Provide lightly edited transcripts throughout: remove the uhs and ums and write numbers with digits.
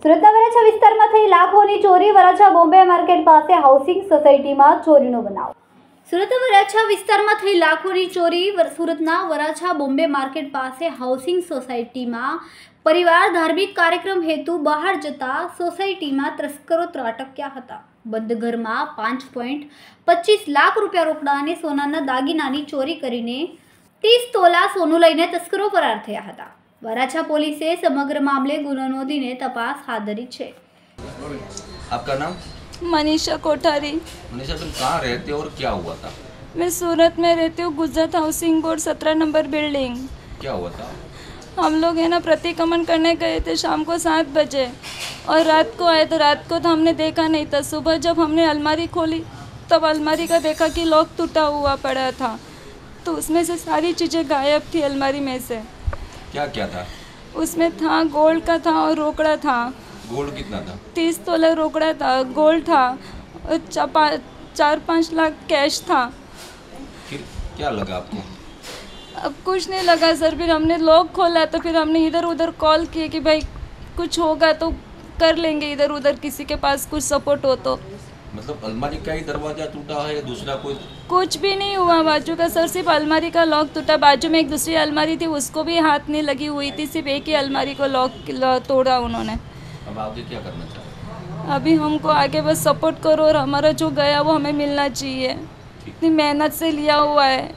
સુરતના વરાછા વિસ્તારમાં થઈ લાખોની ચોરી। વરાછા બોમ્બે માર્કેટ પાસે હાઉસિંગ સોસાયટીમાં ચોરીનો બનાવ। સુરતના વરાછા વિસ્તારમાં થઈ લાખોની ચોરી। સુરતના વરાછા બોમ્બે માર્કેટ પાસે હાઉસિંગ સોસાયટીમાં પરિવાર ધાર્મિક કાર્યક્રમ હેતુ બહાર જતા સોસાયટીમાં તસ્કરો ત્રાટક્યા હતા। બંધ ઘરમાં 5.25 લાખ રૂપિયા રોકડા અને સોનાના દાગીનાની ચોરી કરીને 30 તોલા સોનું લઈને તસ્કરો ફરાર થયા હતા। वराछा पुलिस समग्र मामले गुनो नोंधीने तपास हाथ धरी है। आपका नाम? मनीषा कोठारी। मनीषा, तुम कहाँ रहते हो और क्या हुआ था? मैं सूरत में रहती हूँ, Gujarat housing board 17 number building. क्या हुआ था? हम लोग है ना प्रतिक्रमण करने गए थे शाम को 7 बजे और रात को आए तो रात को तो हमने देखा नहीं था। सुबह जब हमने अलमारी खोली तब अलमारी का देखा कि लॉक टूटा हुआ पड़ा था, तो उसमें से सारी चीज़ें गायब थी अलमारी में से। क्या क्या था उसमें? था गोल्ड का था और रोकड़ा था। गोल्ड कितना था? 30 तोला रोकड़ा था, गोल्ड था और 4-5 लाख कैश था। फिर क्या लगा आपको? अब कुछ नहीं लगा सर। फिर हमने लॉक खोला तो फिर हमने इधर उधर कॉल किए कि भाई कुछ होगा तो कर लेंगे, इधर उधर किसी के पास कुछ सपोर्ट हो तो। मतलब अलमारी का ही दरवाजा टूटा है या दूसरा कोई? कुछ भी नहीं हुआ बाजू का सर, सिर्फ अलमारी का लॉक टूटा। बाजू में एक दूसरी अलमारी थी, उसको भी हाथ नहीं लगी हुई थी, सिर्फ एक ही अलमारी को लॉक तोड़ा उन्होंने। अब आगे क्या करना चाहिए? अभी हमको आगे बस सपोर्ट करो और हमारा जो गया वो हमें मिलना चाहिए। इतनी मेहनत से लिया हुआ है।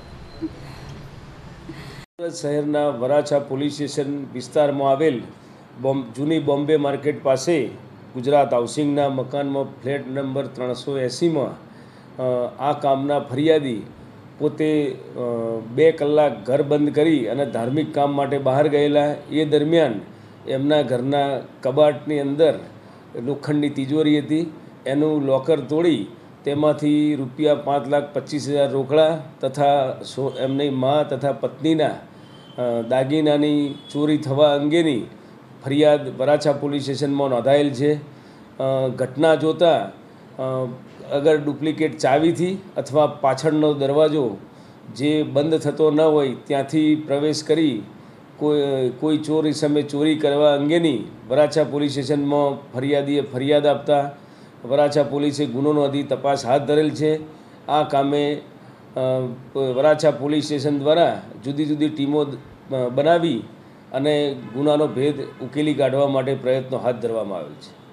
शहरना वराछा पुलिस स्टेशन विस्तार में आवेल जूनी बॉम्बे मार्केट पास गुजरात हाउसिंग मकान में फ्लेट नंबर 380 में आ कामना फरियादी पोते 2 कलाक घर बंद करी अने धार्मिक काम माटे बहार गयेला। ए दरमियान एमना घरना कबाटनी अंदर लोखंडनी तिजोरी हती, एनु लॉकर तोड़ी तेमांथी रुपया 5,25,000 रोकड़ा तथा एमनी माँ तथा पत्नीना दागीनानी चोरी थवा अंगेनी फरियाद वराछा पुलिस स्टेशन में नोंधायेल है। घटना जोता अगर डुप्लिकेट चावी थी अथवा पाछळनो दरवाजो जे बंद थतो न होय त्यांथी प्रवेश करी कोई चोरी समय चोरी करवा अंगेनी वराछा पुलिस स्टेशन में फरियादीए फरियाद आपता वराछा पुलिसे गुनो नोंधी तपास हाथ धरेल है। आ कामे वराछा पुलिस स्टेशन द्वारा जुदी जुदी टीमों बनावी अने गुनानो भेद उकेली काढवा माटे प्रयत्नो हाथ धरवामां आवेल छे।